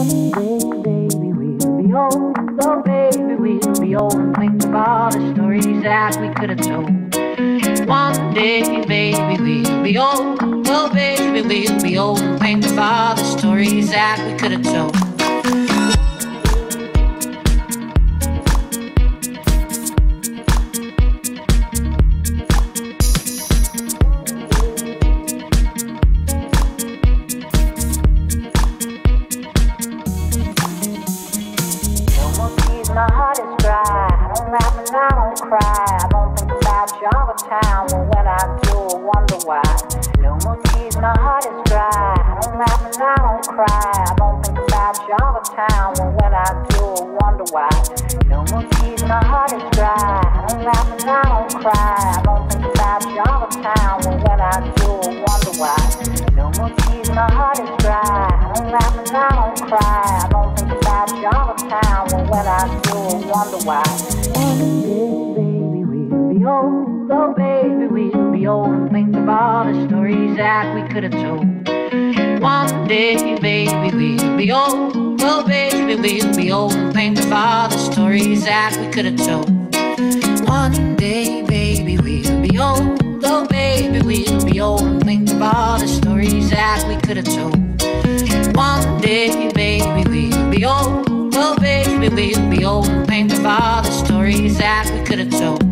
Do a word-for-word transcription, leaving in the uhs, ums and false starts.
baby, we'll be old. Oh, baby, we'll be old and think of all the stories that we could have told. One day, baby, we'll be old. Oh, baby, we'll be old and think of all the stories that we could have told. My heart is dry. I don't laugh and I don't cry. I don't think about Java Town, but when I do, I wonder why. No more tears, my heart is dry. I don't laugh and I don't cry. I don't think about Java Town, but when I do, I wonder why. No more tears, my heart is dry. I don't laugh and I don't cry. I don't think about Java Town, but when I do, I wonder why. No more tears, my heart is dry. I don't laugh and I don't cry. I don't think about Java Town, but when I do, I wonder why. One day, baby, we'll be old. Oh, baby, we'll be old and think of all the stories that we could have told. One day, baby, we'll be old. Oh, baby, we'll be old and think of all the stories that we could have told. One day, baby, we'll be old. Oh, baby, we'll be old and think of all the stories that we could have told. One day, baby, we'll be old. Oh, baby, we'll be old and think of all the stories that we could have told.